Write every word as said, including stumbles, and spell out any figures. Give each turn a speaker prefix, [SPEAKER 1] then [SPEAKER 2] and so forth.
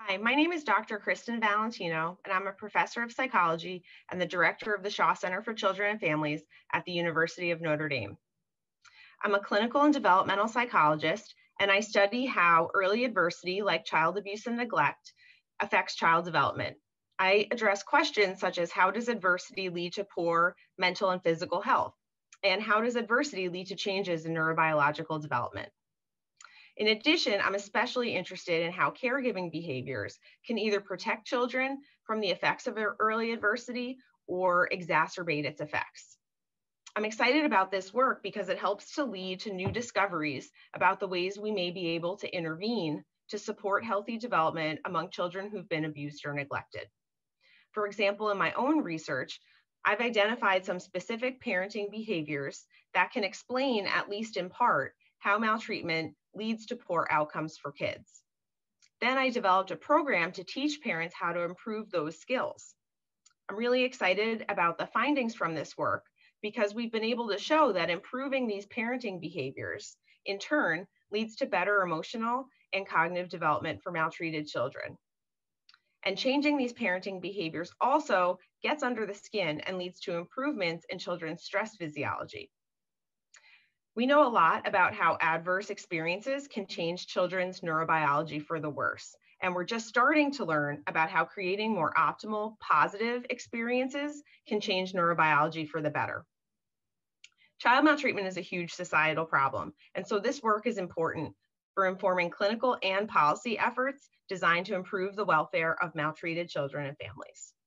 [SPEAKER 1] Hi, my name is Doctor Kristin Valentino, and I'm a professor of psychology and the director of the Shaw Center for Children and Families at the University of Notre Dame. I'm a clinical and developmental psychologist, and I study how early adversity, like child abuse and neglect, affects child development. I address questions such as how does adversity lead to poor mental and physical health? And how does adversity lead to changes in neurobiological development? In addition, I'm especially interested in how caregiving behaviors can either protect children from the effects of their early adversity or exacerbate its effects. I'm excited about this work because it helps to lead to new discoveries about the ways we may be able to intervene to support healthy development among children who've been abused or neglected. For example, in my own research, I've identified some specific parenting behaviors that can explain, at least in part, how maltreatment leads to poor outcomes for kids. Then I developed a program to teach parents how to improve those skills. I'm really excited about the findings from this work because we've been able to show that improving these parenting behaviors, in turn, leads to better emotional and cognitive development for maltreated children. And changing these parenting behaviors also gets under the skin and leads to improvements in children's stress physiology. We know a lot about how adverse experiences can change children's neurobiology for the worse. And we're just starting to learn about how creating more optimal, positive experiences can change neurobiology for the better. Child maltreatment is a huge societal problem. And so this work is important for informing clinical and policy efforts designed to improve the welfare of maltreated children and families.